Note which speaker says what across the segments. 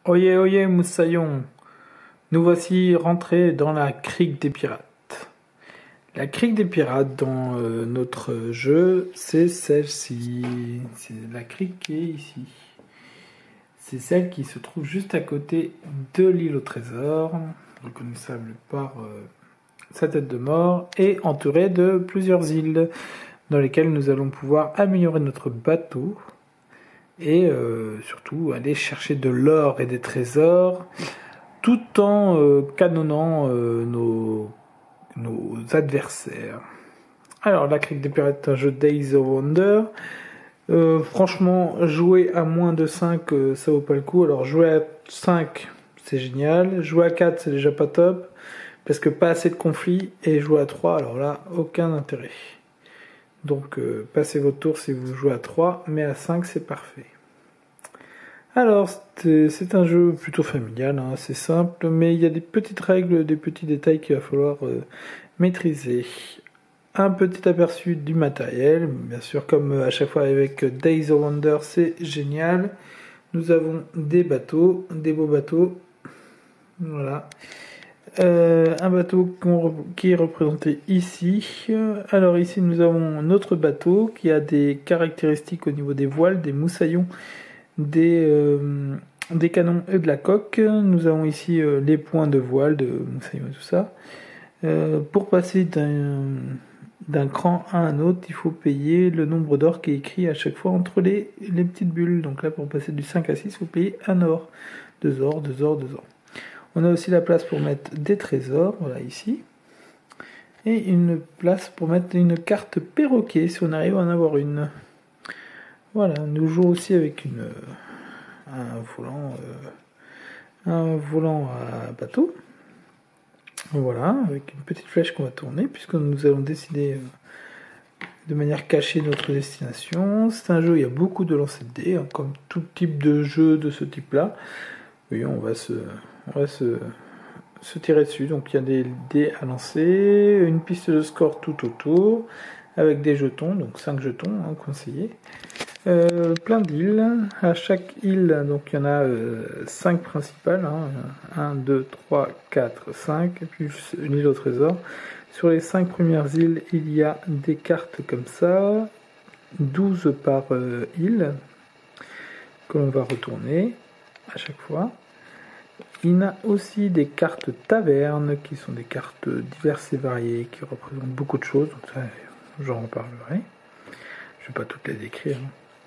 Speaker 1: Oyez, oyez, moussaillon, nous voici rentrés dans la crique des pirates. La crique des pirates dans notre jeu, c'est celle-ci. C'est la crique qui est ici. C'est celle qui se trouve juste à côté de l'île au trésor, reconnaissable par sa tête de mort, et entourée de plusieurs îles dans lesquelles nous allons pouvoir améliorer notre bateau et surtout aller chercher de l'or et des trésors tout en canonnant nos adversaires. Alors, la Crique des Pirates est un jeu Days of Wonder. Franchement, jouer à moins de 5, ça vaut pas le coup. Alors, jouer à 5, c'est génial. Jouer à 4, c'est déjà pas top, parce que pas assez de conflits. Et jouer à 3, alors là, aucun intérêt. Donc, passez votre tour si vous jouez à 3, mais à 5, c'est parfait. Alors, c'est un jeu plutôt familial, hein, c'est simple, mais il y a des petites règles, des petits détails qu'il va falloir maîtriser. Un petit aperçu du matériel, bien sûr, comme à chaque fois avec Days of Wonder, c'est génial. Nous avons des bateaux, des beaux bateaux. Voilà. Un bateau qui est représenté ici. Alors ici, nous avons notre bateau qui a des caractéristiques au niveau des voiles, des moussaillons, des canons et de la coque. Nous avons ici les points de voile, de moussaillon et tout ça. Pour passer d'un cran à un autre, il faut payer le nombre d'or qui est écrit à chaque fois entre les petites bulles. Donc là, pour passer du 5 à 6, il faut payer 1 or. 2 or, 2 or, 2 or. On a aussi la place pour mettre des trésors, voilà ici. Et une place pour mettre une carte perroquet, si on arrive à en avoir une. Voilà, nous jouons aussi avec un volant à bateau. Voilà, avec une petite flèche qu'on va tourner, puisque nous allons décider de manière cachée notre destination. C'est un jeu où il y a beaucoup de lancers de dés, hein, comme tout type de jeu de ce type-là. Oui, on va se tirer dessus. Donc il y a des dés à lancer, une piste de score tout autour, avec des jetons, donc 5 jetons hein, conseillés. Plein d'îles. À chaque île, donc il y en a 5 principales. 1, 2, 3, 4, 5, et puis une île au trésor. Sur les 5 premières îles, il y a des cartes comme ça, 12 par île, que l'on va retourner à chaque fois. Il y a aussi des cartes tavernes, qui sont des cartes diverses et variées, qui représentent beaucoup de choses, donc ça, j'en reparlerai. Je ne vais pas toutes les décrire.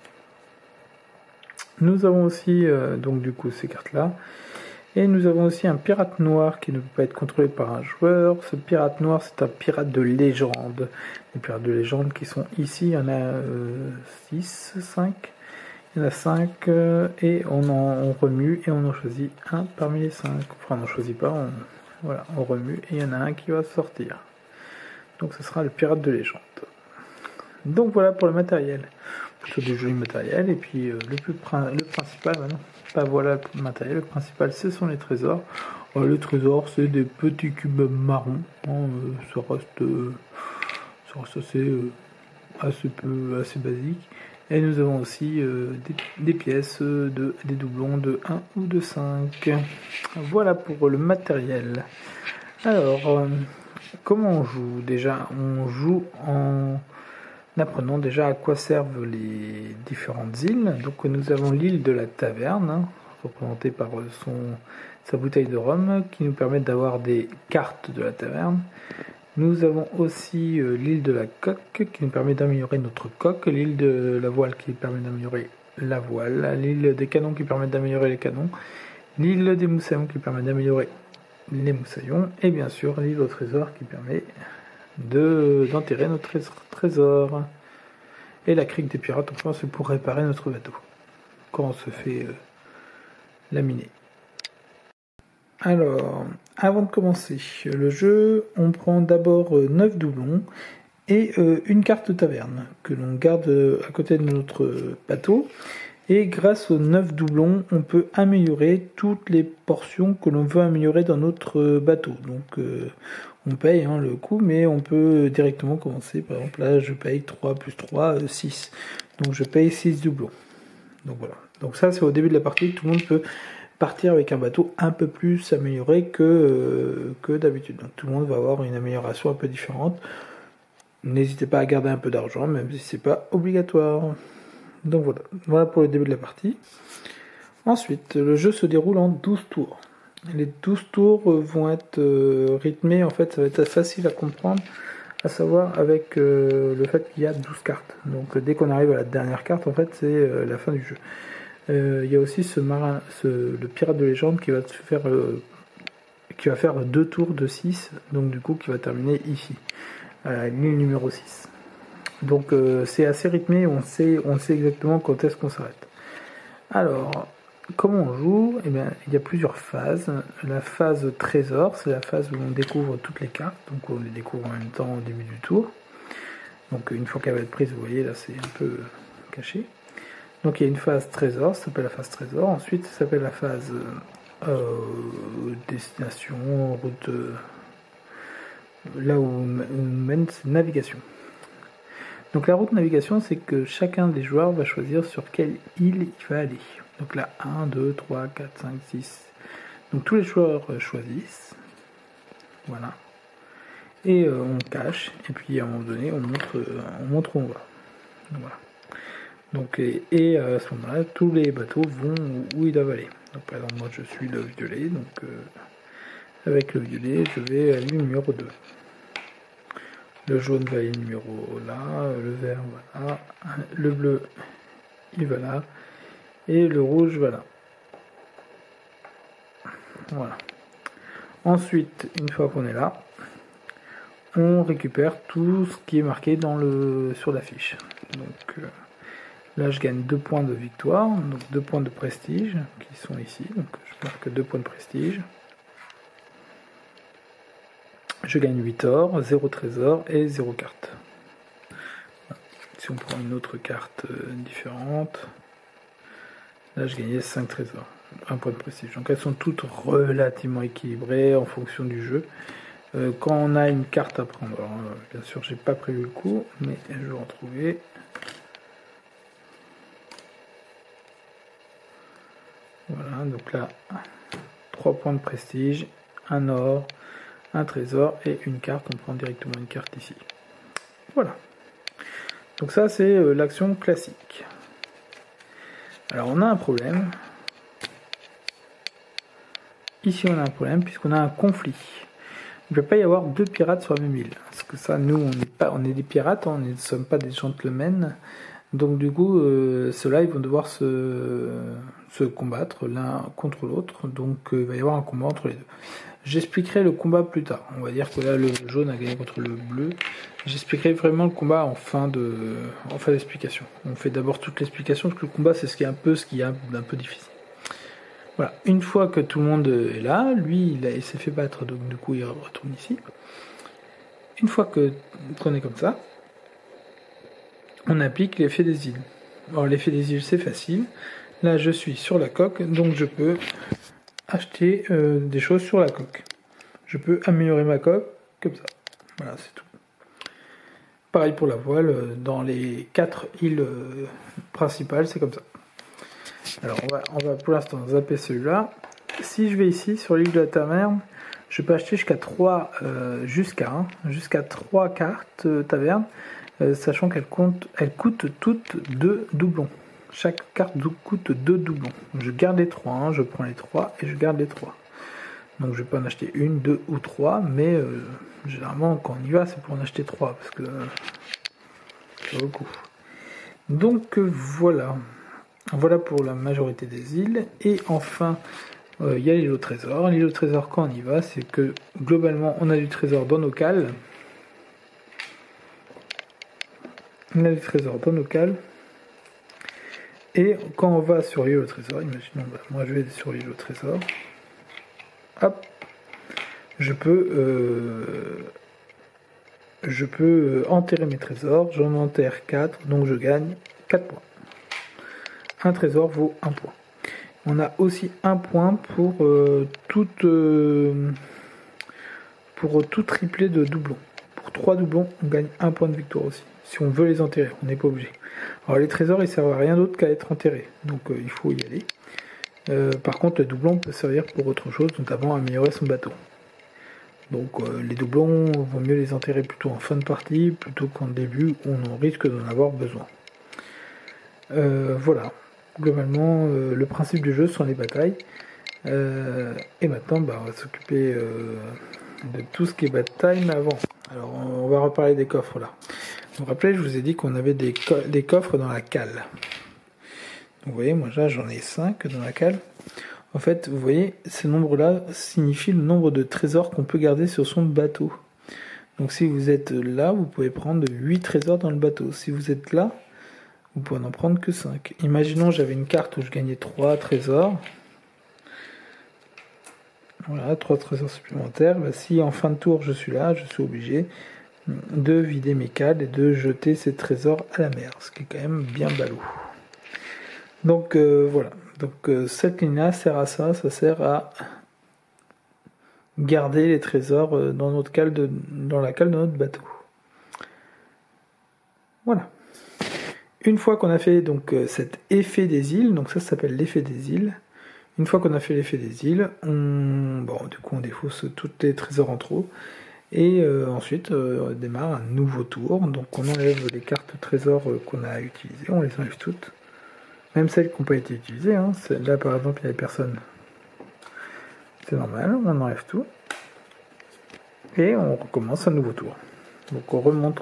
Speaker 1: Nous avons aussi, donc du coup, ces cartes-là. Et nous avons aussi un pirate noir qui ne peut pas être contrôlé par un joueur. Ce pirate noir, c'est un pirate de légende. Les pirates de légende qui sont ici, il y en a 6, 5. Il y en a 5 et on remue et on en choisit un parmi les 5. Enfin, on n'en choisit pas, on remue et il y en a un qui va sortir. Donc ce sera le pirate de légende. Donc voilà pour le matériel. Plutôt du joli matériel. Et puis le principal, non, pas voilà le matériel. Le principal, ce sont les trésors. Les trésors, c'est des petits cubes marrons. Ça reste assez basique. Et nous avons aussi des pièces, des doublons de 1 ou de 5. Voilà pour le matériel. Alors, comment on joue déjà? On joue en apprenant déjà à quoi servent les différentes îles. Donc nous avons l'île de la taverne, hein, représentée par sa bouteille de rhum, qui nous permet d'avoir des cartes de la taverne. Nous avons aussi l'île de la coque qui nous permet d'améliorer notre coque, l'île de la voile qui permet d'améliorer la voile, l'île des canons qui permet d'améliorer les canons, l'île des moussaillons qui permet d'améliorer les moussaillons, et bien sûr l'île au trésor qui permet d'enterrer notre trésor. Et la crique des pirates, enfin, c'est pour réparer notre bateau quand on se fait laminer. Alors, avant de commencer le jeu, on prend d'abord 9 doublons et une carte taverne que l'on garde à côté de notre bateau. Et grâce aux 9 doublons, on peut améliorer toutes les portions que l'on veut améliorer dans notre bateau. Donc on paye le coût, mais on peut directement commencer. Par exemple là, je paye 3 plus 3, 6. Donc je paye 6 doublons. Donc voilà. Donc ça, c'est au début de la partie que tout le monde peut partir avec un bateau un peu plus amélioré que d'habitude. Donc tout le monde va avoir une amélioration un peu différente. N'hésitez pas à garder un peu d'argent, même si c'est pas obligatoire. Donc voilà, voilà pour le début de la partie. Ensuite, le jeu se déroule en 12 tours. Les 12 tours vont être rythmés, en fait ça va être facile à comprendre, à savoir avec le fait qu'il y a 12 cartes. Donc dès qu'on arrive à la dernière carte, en fait c'est la fin du jeu. Il y a aussi le pirate de légende qui va faire 2 tours de 6, donc du coup qui va terminer ici, à la ligne numéro 6. Donc c'est assez rythmé, on sait exactement quand est-ce qu'on s'arrête. Alors, comment on joue? Eh bien, il y a plusieurs phases. La phase trésor, c'est la phase où on découvre toutes les cartes, donc on les découvre en même temps au début du tour. Donc une fois qu'elle va être prise, vous voyez là c'est un peu caché. Donc il y a une phase trésor, ça s'appelle la phase trésor. Ensuite ça s'appelle la phase destination, route, là où on mène navigation. Donc la route navigation, c'est que chacun des joueurs va choisir sur quelle île il va aller. Donc là 1, 2, 3, 4, 5, 6. Donc tous les joueurs choisissent. Voilà. Et on cache, et puis à un moment donné on montre où on va. Donc, voilà. Donc, et à ce moment-là, tous les bateaux vont où ils doivent aller. Donc, par exemple, moi je suis le violet, donc avec le violet, je vais à l'île numéro 2. Le jaune va à l'île numéro là, le vert va là, le bleu il va là, et le rouge va là. Voilà. Ensuite, une fois qu'on est là, on récupère tout ce qui est marqué sur la fiche. Donc, là, je gagne 2 points de victoire, donc 2 points de prestige, qui sont ici. Donc, je marque 2 points de prestige. Je gagne 8 or, 0 trésor et 0 carte. Si on prend une autre carte différente, là, je gagnais 5 trésors, 1 point de prestige. Donc, elles sont toutes relativement équilibrées en fonction du jeu. Quand on a une carte à prendre, alors, bien sûr, j'ai pas prévu le coup, mais je vais en trouver. Voilà, donc là, 3 points de prestige, 1 or, 1 trésor et une carte. On prend directement une carte ici. Voilà. Donc ça, c'est l'action classique. Alors, on a un problème. Ici, on a un problème puisqu'on a un conflit. Il ne peut pas y avoir 2 pirates sur la même île. Parce que ça, nous, on est des pirates, on ne sommes pas des gentlemen. Donc du coup, ceux-là, ils vont devoir se combattre l'un contre l'autre. Donc il va y avoir un combat entre les deux. J'expliquerai le combat plus tard. On va dire que là, le jaune a gagné contre le bleu. J'expliquerai vraiment le combat en fin d'explication. On fait d'abord toute l'explication, parce que le combat, c'est ce qui est un peu difficile. Voilà. Une fois que tout le monde est là, lui, il s'est fait battre, donc du coup, il retourne ici. Une fois qu'on est comme ça, on applique l'effet des îles. Alors l'effet des îles, c'est facile. Là, je suis sur la coque, donc je peux acheter des choses sur la coque. Je peux améliorer ma coque comme ça. Voilà, c'est tout. Pareil pour la voile, dans les 4 îles principales, c'est comme ça. Alors on va pour l'instant zapper celui-là. Si je vais ici sur l'île de la taverne, je peux acheter jusqu'à 3 cartes taverne, sachant qu'elles coûtent toutes 2 doublons. Chaque carte coûte 2 doublons. Je garde les 3, je prends les 3 et je garde les 3. Donc je peux en acheter 1, 2 ou 3, mais généralement quand on y va c'est pour en acheter 3 parce que c'est beaucoup. Donc voilà. Voilà pour la majorité des îles. Et enfin, il y a l'île au trésor. L'île au trésor, quand on y va, c'est que globalement on a du trésor dans nos cales. On a du trésor dans nos cales. Et quand on va sur l'île au trésor, imaginons, moi je vais sur l'île au trésor. Hop, je peux enterrer mes trésors. J'en enterre 4, donc je gagne 4 points. Un trésor vaut 1 point. On a aussi 1 point pour tout triplé de doublons. Pour 3 doublons, on gagne 1 point de victoire aussi. Si on veut les enterrer, on n'est pas obligé. Alors les trésors, ils servent à rien d'autre qu'à être enterrés. Donc il faut y aller. Par contre, le doublon peut servir pour autre chose, notamment améliorer son bateau. Donc les doublons, vaut mieux les enterrer plutôt en fin de partie, plutôt qu'en début où on risque d'en avoir besoin. Voilà, globalement, le principe du jeu sont les batailles. Et maintenant, on va s'occuper de tout ce qui est bataille, mais avant. Alors, on va reparler des coffres là. Vous vous rappelez, je vous ai dit qu'on avait des coffres dans la cale. Donc, vous voyez, moi là, j'en ai 5 dans la cale. En fait, vous voyez, ce nombre-là signifie le nombre de trésors qu'on peut garder sur son bateau. Donc, si vous êtes là, vous pouvez prendre 8 trésors dans le bateau. Si vous êtes là, vous pouvez n'en prendre que 5. Imaginons, j'avais une carte où je gagnais 3 trésors. Voilà, 3 trésors supplémentaires. Si en fin de tour je suis là, je suis obligé de vider mes cales et de jeter ces trésors à la mer, ce qui est quand même bien ballot. Donc voilà, donc cette ligne-là sert à ça sert à garder les trésors dans la cale de notre bateau. Voilà. Une fois qu'on a fait donc cet effet des îles, donc ça s'appelle l'effet des îles. Une fois qu'on a fait l'effet des îles, on défausse tous les trésors en trop. Et ensuite, on démarre un nouveau tour. Donc on enlève les cartes trésors qu'on a utilisées. On les enlève toutes. Même celles qui n'ont pas été utilisées. Hein. Là, par exemple, il n'y avait personne. C'est normal, on enlève tout. Et on recommence un nouveau tour. Donc on remonte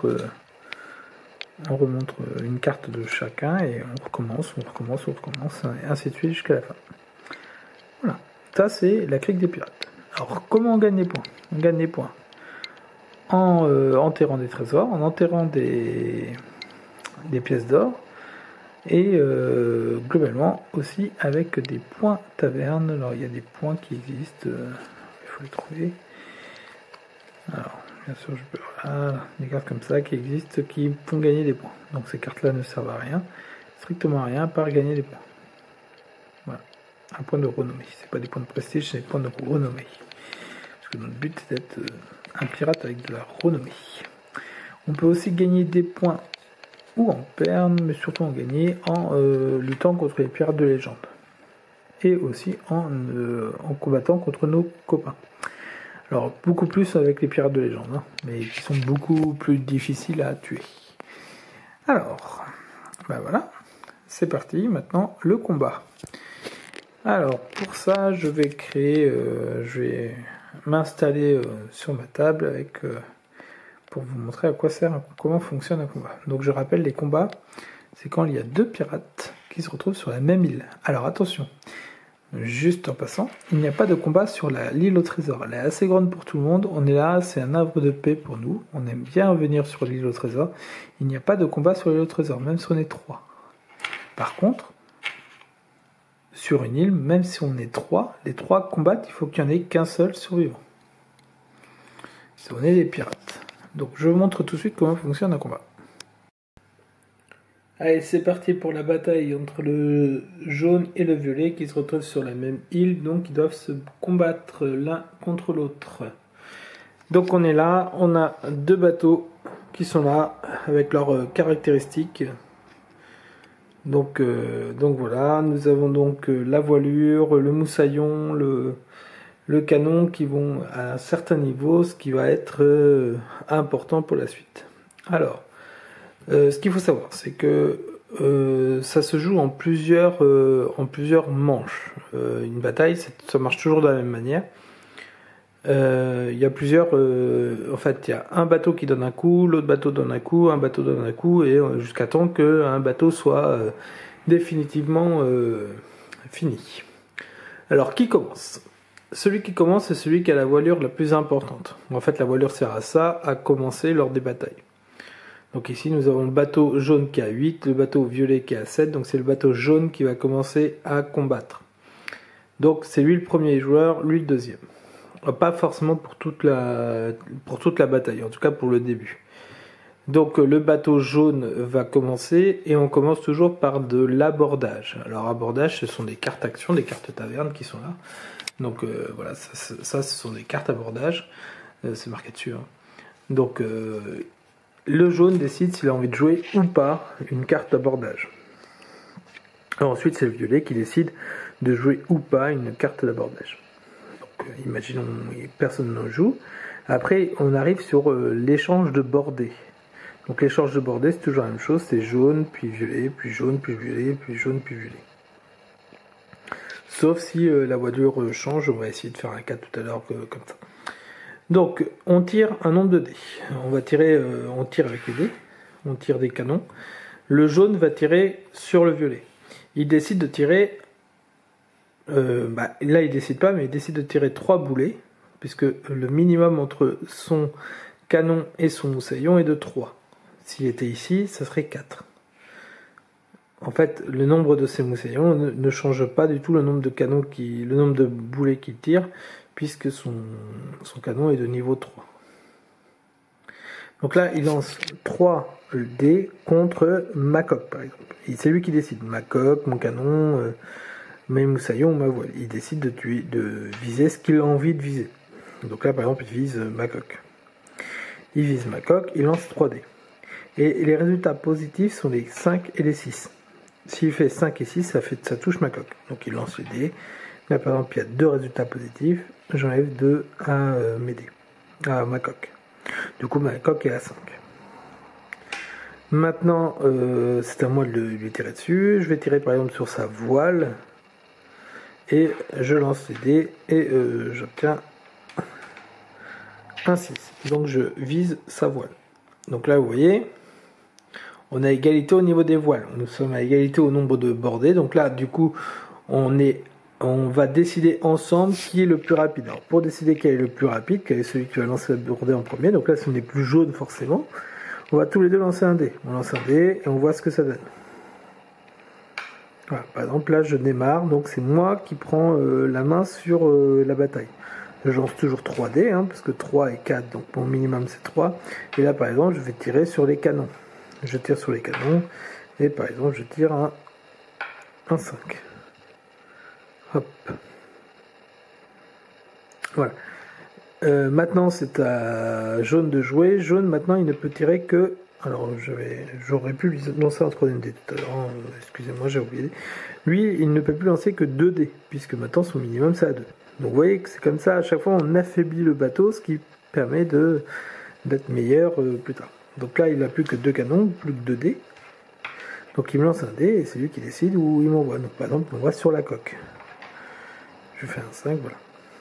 Speaker 1: une carte de chacun et on recommence, et ainsi de suite jusqu'à la fin. Voilà, ça c'est la crique des pirates. Alors comment on gagne les points? On gagne les points en enterrant des trésors, en enterrant des pièces d'or, et globalement aussi avec des points taverne. Alors il y a des points qui existent, il faut les trouver. Alors bien sûr je peux... Voilà, des cartes comme ça qui existent, qui font gagner des points. Donc ces cartes là ne servent à rien, strictement à rien, à part gagner des points. Voilà. Un point de renommée. C'est pas des points de prestige, c'est des points de renommée. Parce que notre but c'est d'être un pirate avec de la renommée. On peut aussi gagner des points ou en perdre, mais surtout en gagner en luttant contre les pirates de légende. Et aussi en combattant contre nos copains. Alors beaucoup plus avec les pirates de légende, hein, mais qui sont beaucoup plus difficiles à tuer. Alors, voilà, c'est parti, maintenant le combat. Alors pour ça, je vais m'installer sur ma table pour vous montrer à quoi sert, comment fonctionne un combat. Donc je rappelle, les combats, c'est quand il y a 2 pirates qui se retrouvent sur la même île. Alors attention, juste en passant, il n'y a pas de combat sur l'île au trésor. Elle est assez grande pour tout le monde, on est là, c'est un havre de paix pour nous, on aime bien venir sur l'île au trésor. Il n'y a pas de combat sur l'île au trésor, même si on est 3. Par contre, sur une île, même si on est 3, les 3 combattent, il faut qu'il n'y en ait qu'un seul survivant. Si on est des pirates. Donc je vous montre tout de suite comment fonctionne un combat. Allez, c'est parti pour la bataille entre le jaune et le violet qui se retrouvent sur la même île, donc ils doivent se combattre l'un contre l'autre. Donc on est là, on a 2 bateaux qui sont là avec leurs caractéristiques. Donc voilà, nous avons donc la voilure, le moussaillon, le canon qui vont à un certain niveau, ce qui va être important pour la suite. Alors, ce qu'il faut savoir, c'est que ça se joue en plusieurs manches. Une bataille, ça marche toujours de la même manière. Il y a plusieurs... en fait, il y a un bateau qui donne un coup, l'autre bateau donne un coup, un bateau donne un coup, et jusqu'à temps qu'un bateau soit définitivement fini. Alors, qui commence? Celui qui commence, c'est celui qui a la voilure la plus importante. En fait, la voilure sert à ça, à commencer lors des batailles. Donc ici, nous avons le bateau jaune qui a 8, le bateau violet qui a 7, donc c'est le bateau jaune qui va commencer à combattre. Donc c'est lui le premier joueur, lui le deuxième. Pas forcément pour toute la bataille, en tout cas pour le début. Donc le bateau jaune va commencer, et on commence toujours par de l'abordage. Alors abordage, ce sont des cartes actions, des cartes taverne qui sont là. Donc voilà, ça ce sont des cartes abordage, c'est marqué dessus. Hein. Donc le jaune décide s'il a envie de jouer ou pas une carte d'abordage. Ensuite, c'est le violet qui décide de jouer ou pas une carte d'abordage. Donc imaginons personne n'en joue. Après on arrive sur l'échange de bordées. Donc l'échange de bordées c'est toujours la même chose, c'est jaune, puis violet, puis jaune, puis violet, puis jaune, puis violet. Sauf si la voilure change, on va essayer de faire un cas tout à l'heure comme ça. Donc on tire un nombre de dés. On va tirer, on tire avec les dés, on tire des canons. Le jaune va tirer sur le violet. Il décide de tirer, là il décide pas, mais il décide de tirer 3 boulets, puisque le minimum entre son canon et son moussaillon est de 3. S'il était ici, ça serait 4. En fait, le nombre de ces moussaillons ne change pas du tout le nombre de canons le nombre de boulets qu'il tire, puisque son canon est de niveau 3. Donc là, il lance 3 dés contre ma coque, par exemple. C'est lui qui décide. Ma coque, mon canon, mes moussaillons, ma voile. Il décide de viser ce qu'il a envie de viser. Donc là, par exemple, il vise ma coque. Il vise ma coque, il lance 3 dés. Et les résultats positifs sont les 5 et les 6. S'il fait 5 et 6, ça touche ma coque. Donc il lance les dés. Là, par exemple, il y a 2 résultats positifs. J'enlève 2 à mes dés, à ma coque. Du coup, ma coque est à 5. Maintenant, c'est à moi de lui tirer dessus. Je vais tirer par exemple sur sa voile. Et je lance les dés. Et j'obtiens un 6. Donc je vise sa voile. Donc là, vous voyez, on a égalité au niveau des voiles. Nous sommes à égalité au nombre de bordées. Donc là, du coup, on va décider ensemble qui est le plus rapide. Alors pour décider quel est le plus rapide, quel est celui qui va lancer la bordée en premier, donc là ce n'est plus jaune forcément, on va tous les deux lancer un dé. On lance un dé et on voit ce que ça donne. Voilà, par exemple là je démarre, donc c'est moi qui prends la main sur la bataille. Je lance toujours 3 dés, parce que 3 et 4, donc mon minimum c'est 3. Et là par exemple je vais tirer sur les canons. Je tire sur les canons et par exemple je tire un 5. Hop. Voilà. Maintenant c'est à jaune de jouer. Jaune maintenant il ne peut tirer que... Alors j'aurais pu lui lancer un 3ème dé tout à l'heure. Excusez-moi, j'ai oublié. Lui il ne peut plus lancer que 2 dés, puisque maintenant son minimum c'est à 2. Donc vous voyez que c'est comme ça, à chaque fois on affaiblit le bateau, ce qui permet d'être meilleur plus tard. Donc là il n'a plus que 2 canons, plus que 2 dés. Donc il me lance un dé et c'est lui qui décide où il m'envoie. Donc par exemple il m'envoie sur la coque. Je fais un 5, voilà.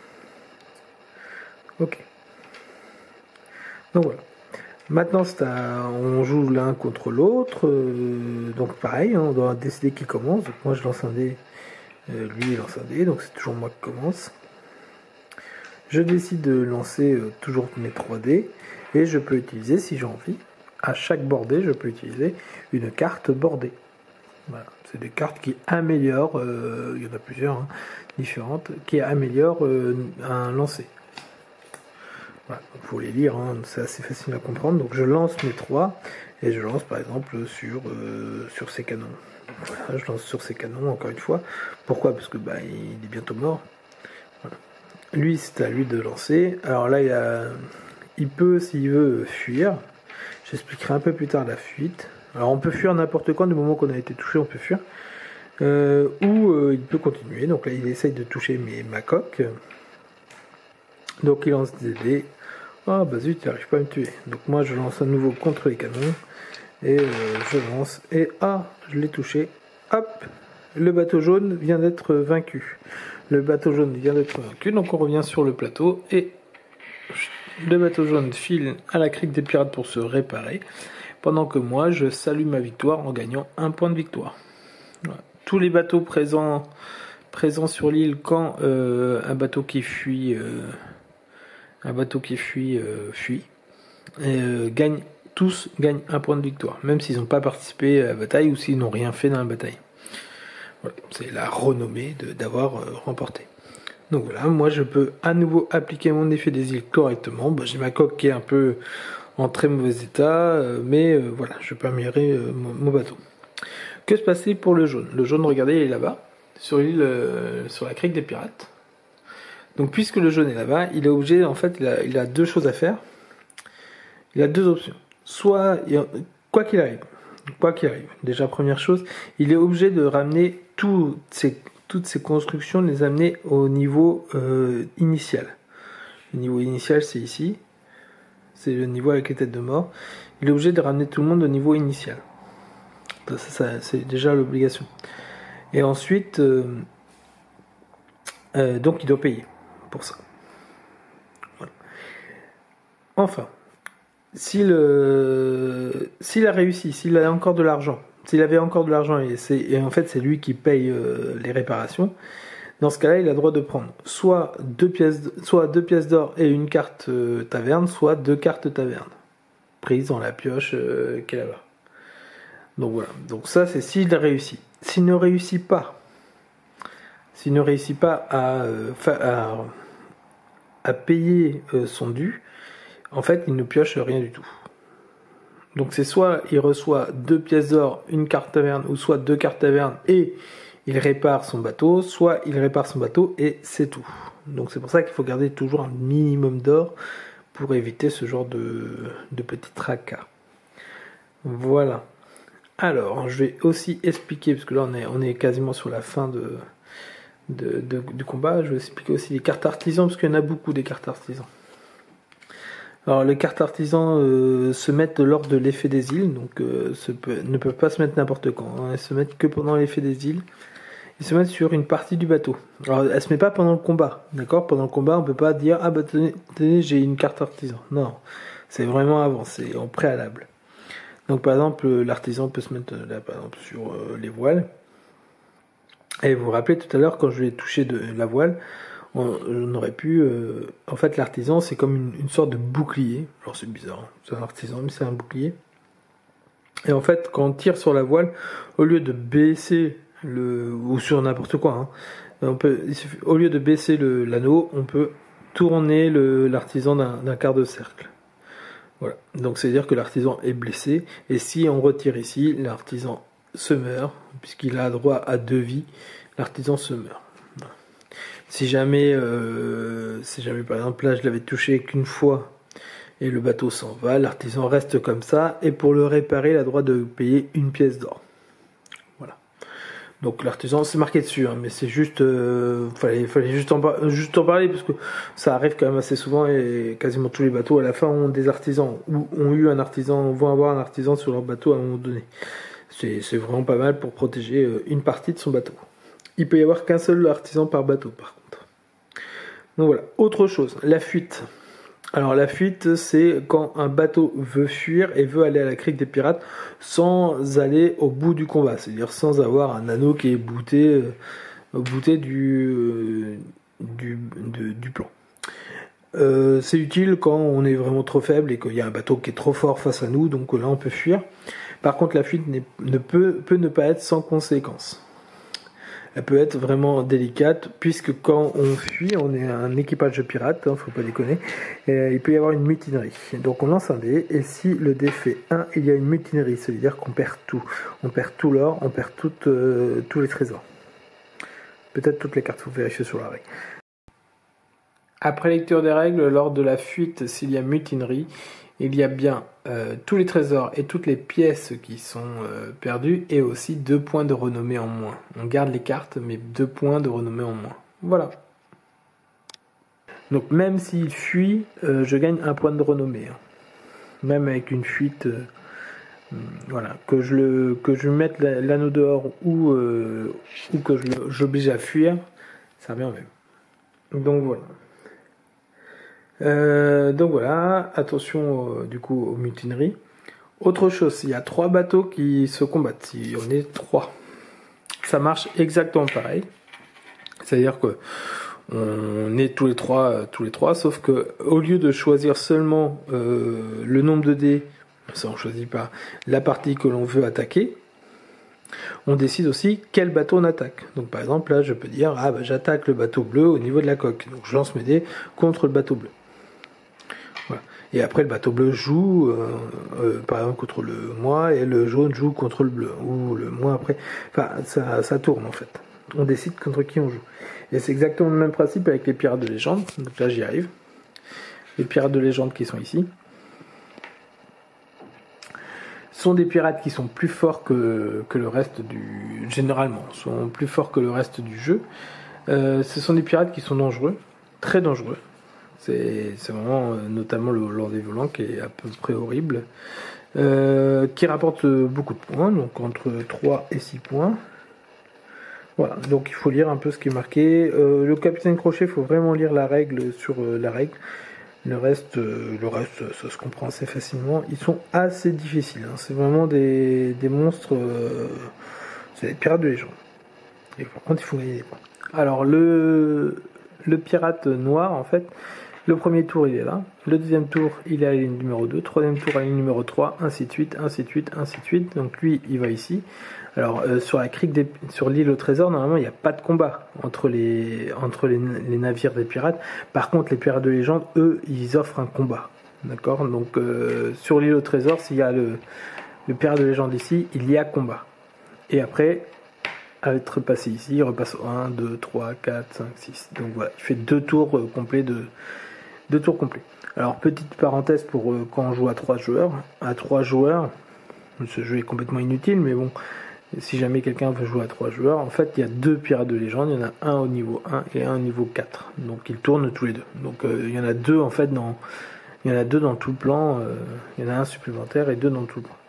Speaker 1: Ok. Donc voilà. Maintenant, on joue l'un contre l'autre. Donc pareil, on doit décider qui commence. Donc moi je lance un dé, lui il lance un dé, donc c'est toujours moi qui commence. Je décide de lancer toujours mes 3 dés. Et je peux utiliser, si j'ai envie, à chaque bordée, je peux utiliser une carte bordée. Voilà. C'est des cartes qui améliorent, il y en a plusieurs différentes, qui améliorent un lancer. Voilà, il faut les lire, c'est assez facile à comprendre. Donc je lance mes 3 et je lance par exemple sur ces canons. Donc, voilà, je lance sur ces canons encore une fois. Pourquoi? Parce que il est bientôt mort. Voilà. Lui, c'est à lui de lancer. Alors là, il peut, s'il veut, fuir. J'expliquerai un peu plus tard la fuite. Alors on peut fuir n'importe quand, du moment qu'on a été touché, on peut fuir. Ou il peut continuer. Donc là, il essaye de toucher ma coque. Donc il lance des dés. Ah bah zut, il n'arrive pas à me tuer. Donc moi je lance à nouveau contre les canons. Et je lance. Et je l'ai touché. Hop, le bateau jaune vient d'être vaincu. Le bateau jaune vient d'être vaincu. Donc on revient sur le plateau. Et le bateau jaune file à la crique des pirates pour se réparer. Pendant que moi je salue ma victoire en gagnant un point de victoire. Voilà. Tous les bateaux présents sur l'île quand un bateau qui fuit... fuit, tous gagnent un point de victoire, même s'ils n'ont pas participé à la bataille ou s'ils n'ont rien fait dans la bataille. Voilà, c'est la renommée d'avoir remporté. Donc voilà, moi je peux à nouveau appliquer mon effet des îles correctement. J'ai ma coque qui est un peu en très mauvais état, mais voilà, je peux améliorer mon bateau. Que se passe-t-il pour le jaune? Le jaune, regardez, il est là-bas, sur l'île, sur la crique des pirates. Donc puisque le jaune est là-bas, il est obligé, en fait, il a 2 choses à faire. Il a 2 options. Soit, quoi qu'il arrive, déjà première chose, il est obligé de ramener tous toutes ces constructions, de les amener au niveau initial. Le niveau initial, c'est ici. C'est le niveau avec les têtes de mort. Il est obligé de ramener tout le monde au niveau initial. Ça, c'est déjà l'obligation. Et ensuite, donc il doit payer pour ça. Voilà. Enfin, s'il a réussi, s'il a encore de l'argent, s'il avait encore de l'argent et en fait c'est lui qui paye les réparations, dans ce cas-là, il a le droit de prendre soit deux pièces d'or et une carte taverne, soit 2 cartes taverne prises dans la pioche qui est là-bas. Donc voilà. Donc ça, c'est s'il a réussi. S'il ne réussit pas à payer son dû, en fait, il ne pioche rien du tout. Donc c'est soit il reçoit 2 pièces d'or, une carte taverne, ou soit 2 cartes taverne et il répare son bateau, soit il répare son bateau et c'est tout. Donc c'est pour ça qu'il faut garder toujours un minimum d'or pour éviter ce genre de petits tracas. Voilà. Alors, je vais aussi expliquer, parce que là on est quasiment sur la fin du combat, je vais expliquer aussi les cartes artisans, parce qu'il y en a beaucoup des cartes artisans. Alors les cartes artisans se mettent lors de l'effet des îles, donc ne peuvent pas se mettre n'importe quand, hein. Elles se mettent que pendant l'effet des îles. Ils se mettent sur une partie du bateau. Alors elles se mettent pas pendant le combat, d'accord? Pendant le combat on peut pas dire ah bah tenez j'ai une carte artisan. Non, c'est vraiment avant, c'est en préalable. Donc par exemple l'artisan peut se mettre là par exemple sur les voiles. Et vous vous rappelez tout à l'heure quand je vais toucher de la voile, on aurait pu... en fait l'artisan c'est comme une sorte de bouclier. Alors c'est bizarre, hein. C'est un artisan mais c'est un bouclier. Et en fait quand on tire sur la voile, au lieu de baisser ou sur n'importe quoi, hein, au lieu de baisser l'anneau, on peut tourner l'artisan d'un quart de cercle. Voilà. Donc c'est à dire que l'artisan est blessé et si on retire ici, l'artisan se meurt puisqu'il a droit à 2 vies. L'artisan se meurt. Voilà. Si jamais par exemple là je l'avais touché qu'une fois et le bateau s'en va, l'artisan reste comme ça et pour le réparer, il a droit de payer 1 pièce d'or. Voilà. Donc l'artisan, c'est marqué dessus, hein, mais c'est juste, fallait juste en parler parce que ça arrive quand même assez souvent et quasiment tous les bateaux à la fin ont des artisans ou vont avoir un artisan sur leur bateau à un moment donné. C'est vraiment pas mal pour protéger une partie de son bateau. Il peut y avoir qu'un seul artisan par bateau par contre. Donc voilà. Autre chose, la fuite. Alors la fuite, c'est quand un bateau veut fuir et veut aller à la crique des pirates sans aller au bout du combat, c'est-à-dire sans avoir un anneau qui est bouté du plan. C'est utile quand on est vraiment trop faible et qu'il y a un bateau qui est trop fort face à nous, donc là on peut fuir. Par contre la fuite peut ne pas être sans conséquence. Elle peut être vraiment délicate, puisque quand on fuit, on est un équipage de pirates, faut pas déconner, et il peut y avoir une mutinerie. Donc on lance un dé, et si le dé fait 1, il y a une mutinerie, ça veut dire qu'on perd tout. On perd tout l'or, on perd tous les trésors. Peut-être toutes les cartes, faut vérifier sur la règle. Après lecture des règles, lors de la fuite, s'il y a mutinerie, il y a bien tous les trésors et toutes les pièces qui sont perdues et aussi 2 points de renommée en moins. On garde les cartes mais 2 points de renommée en moins. Voilà. Donc même s'il fuit, je gagne 1 point de renommée. Hein. Même avec une fuite, voilà, que je mette l'anneau dehors ou que j'oblige à fuir, ça revient au même. Donc voilà, attention du coup aux mutineries. Autre chose, il y a 3 bateaux qui se combattent, si on est 3, ça marche exactement pareil. C'est-à-dire que on est tous les trois, sauf que au lieu de choisir seulement le nombre de dés, ça on choisit pas la partie que l'on veut attaquer, on décide aussi quel bateau on attaque. Donc par exemple là je peux dire j'attaque le bateau bleu au niveau de la coque, donc je lance mes dés contre le bateau bleu. Voilà. Et après le bateau bleu joue par exemple contre le moi et le jaune joue contre le bleu ou le moi après. Enfin ça tourne en fait. On décide contre qui on joue. Et c'est exactement le même principe avec les pirates de légende. Donc là j'y arrive. Les pirates de légende qui sont ici sont des pirates qui sont plus forts que le reste généralement, sont plus forts que le reste du jeu. Ce sont des pirates qui sont dangereux, très dangereux. C'est vraiment notamment le Lord des Volants qui est à peu près horrible. Qui rapporte beaucoup de points, donc entre 3 et 6 points. Voilà, donc il faut lire un peu ce qui est marqué. Le capitaine Crochet, il faut vraiment lire la règle sur la règle. Le reste, ça se comprend assez facilement. Ils sont assez difficiles, hein. C'est vraiment des monstres. C'est des pirates de légende. Et par contre, il faut gagner des points. Alors, le pirate noir, en fait, le premier tour, il est là. Le deuxième tour, il est à la ligne numéro 2. Troisième tour, à la ligne numéro 3. Ainsi de suite, ainsi de suite, ainsi de suite. Donc, lui, il va ici. Alors, sur l'île au trésor, normalement, il n'y a pas de combat entre les navires des pirates. Par contre, les pirates de légende, eux, ils offrent un combat. D'accord? Donc, sur l'île au trésor, s'il y a le pirate de légende ici, il y a combat. Et après, à être passé ici, il repasse au 1, 2, 3, 4, 5, 6. Donc voilà, il fait deux tours complets. Alors, petite parenthèse pour quand on joue à 3 joueurs. À 3 joueurs, ce jeu est complètement inutile, mais bon, si jamais quelqu'un veut jouer à 3 joueurs, en fait, il y a 2 pirates de légende. Il y en a un au niveau 1 et un au niveau 4. Donc, ils tournent tous les deux. Donc, il y en a 2 en fait il y en a 2 dans tout le plan. Il y en a un supplémentaire et 2 dans tout le plan.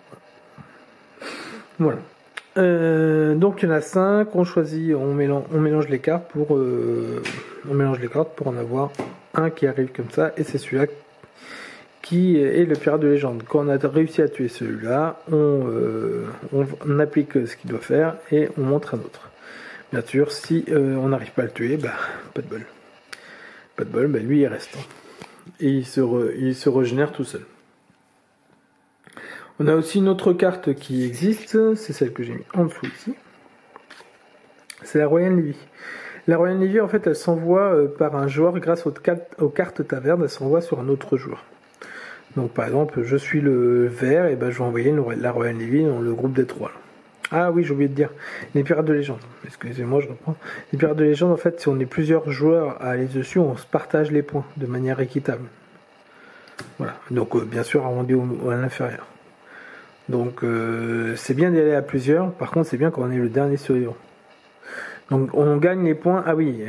Speaker 1: Voilà. Donc il y en a 5, on choisit, on mélange les cartes pour en avoir un qui arrive comme ça, et c'est celui-là qui est le pirate de légende. Quand on a réussi à tuer celui-là, on applique ce qu'il doit faire et on montre un autre. Bien sûr, si on n'arrive pas à le tuer, pas de bol. Pas de bol, lui il reste. Et il se régénère tout seul. On a aussi une autre carte qui existe, c'est celle que j'ai mis en dessous ici. C'est la Royal Navy. La Royal Navy, en fait, elle s'envoie par un joueur grâce aux cartes taverne, elle s'envoie sur un autre joueur. Donc, par exemple, je suis le vert, et je vais envoyer la Royal Navy dans le groupe des 3. Ah oui, j'ai oublié de dire, les pirates de légende. Excusez-moi, je reprends. Les pirates de légende, en fait, si on est plusieurs joueurs à aller dessus, on se partage les points de manière équitable. Voilà. Donc, bien sûr, arrondi à l'inférieur. Donc c'est bien d'y aller à plusieurs, par contre c'est bien quand on est le dernier survivant. Donc on gagne les points,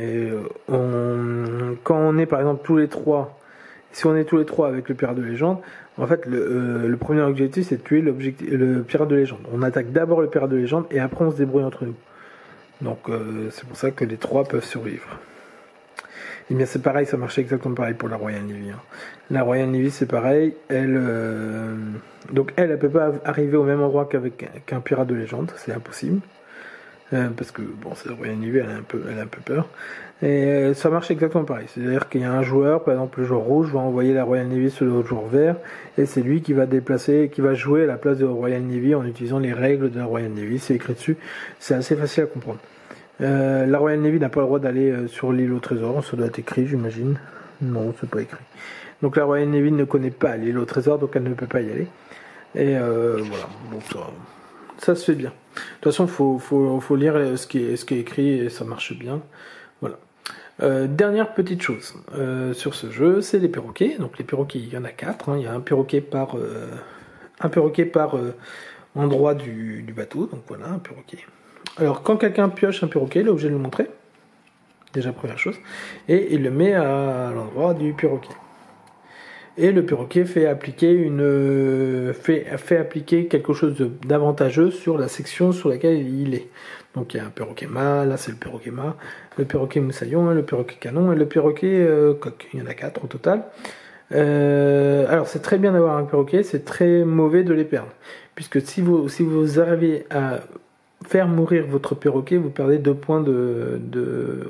Speaker 1: quand on est par exemple tous les 3, si on est tous les 3 avec le pirate de légende, en fait le premier objectif c'est de tuer le pirate de légende. On attaque d'abord le pirate de légende et après on se débrouille entre nous. Donc c'est pour ça que les 3 peuvent survivre. Et bien c'est pareil, ça marchait exactement pareil pour la Royal Navy. Hein. La Royal Navy c'est pareil, elle peut pas arriver au même endroit qu'un pirate de légende, c'est impossible. Parce que bon, c'est la Royal Navy, elle a un peu peur. Et ça marche exactement pareil. C'est-à-dire qu'il y a un joueur, par exemple le joueur rouge, va envoyer la Royal Navy sur le joueur vert, et c'est lui qui va jouer à la place de la Royal Navy en utilisant les règles de la Royal Navy. C'est écrit dessus, c'est assez facile à comprendre. La Royal Navy n'a pas le droit d'aller sur l'île au trésor, ça doit être écrit, j'imagine. Non, c'est pas écrit. Donc la Royal Navy ne connaît pas l'île au trésor, donc elle ne peut pas y aller. Et voilà, donc ça se fait bien. De toute façon, faut lire ce qui est écrit et ça marche bien. Voilà. Dernière petite chose sur ce jeu, c'est les perroquets. Donc les perroquets, il y en a 4. Hein. Il y a un perroquet par endroit du bateau. Donc voilà, un perroquet. Alors quand quelqu'un pioche un perroquet, il est obligé de le montrer. Déjà première chose. Et il le met à l'endroit du perroquet. Et le perroquet fait appliquer quelque chose d'avantageux sur la section sur laquelle il est. Donc il y a un perroquet mât, là c'est le perroquet mât, le perroquet moussaillon, le perroquet canon et le perroquet coq. Il y en a 4 au total. Alors c'est très bien d'avoir un perroquet, c'est très mauvais de les perdre. Puisque si vous arrivez à faire mourir votre perroquet, vous perdez 2 points de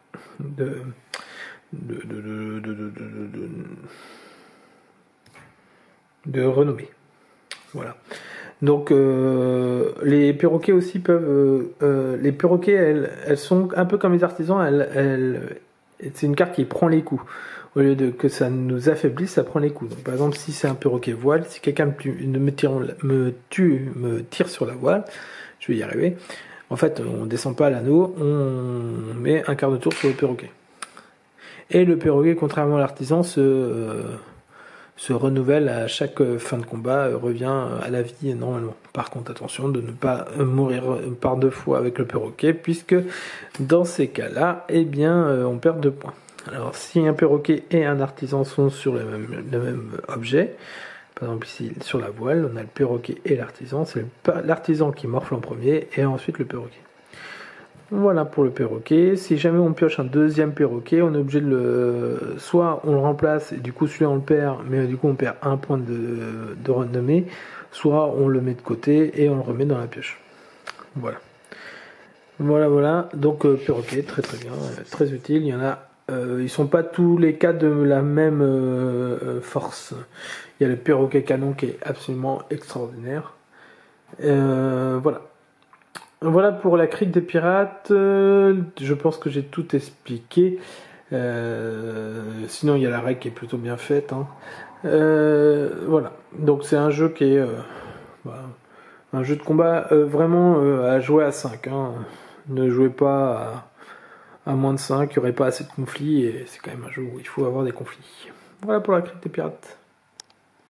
Speaker 1: renommée. Voilà. Donc les perroquets aussi peuvent. Les perroquets, elles sont un peu comme les artisans. C'est une carte qui prend les coups. Au lieu de que ça nous affaiblisse, ça prend les coups. Donc, par exemple, si c'est un perroquet voile, si quelqu'un me tire sur la voile, je vais y arriver. En fait, on descend pas à l'anneau, on met un quart de tour sur le perroquet. Et le perroquet, contrairement à l'artisan, se se renouvelle à chaque fin de combat, revient à la vie normalement. Par contre, attention de ne pas mourir par 2 fois avec le perroquet, puisque dans ces cas-là, eh bien, on perd 2 points. Alors, si un perroquet et un artisan sont sur le même objet, par exemple ici sur la voile, on a le perroquet et l'artisan, c'est l'artisan qui morfle en premier et ensuite le perroquet. Voilà pour le perroquet. Si jamais on pioche un deuxième perroquet, on est obligé de soit on le remplace et du coup celui-là on le perd, mais du coup on perd 1 point de renommée, soit on le met de côté et on le remet dans la pioche. Voilà. Voilà. Donc perroquet, très bien, très utile. Il y en a, ils sont pas tous les cas de la même force. Il y a le perroquet canon qui est absolument extraordinaire. Voilà. Voilà pour la crique des pirates. Je pense que j'ai tout expliqué. Sinon, il y a la règle qui est plutôt bien faite. Hein. Voilà. Donc, c'est un jeu qui est un jeu de combat vraiment à jouer à 5. Hein. Ne jouez pas à moins de 5. Il n'y aurait pas assez de conflits. Et c'est quand même un jeu où il faut avoir des conflits. Voilà pour la crique des pirates.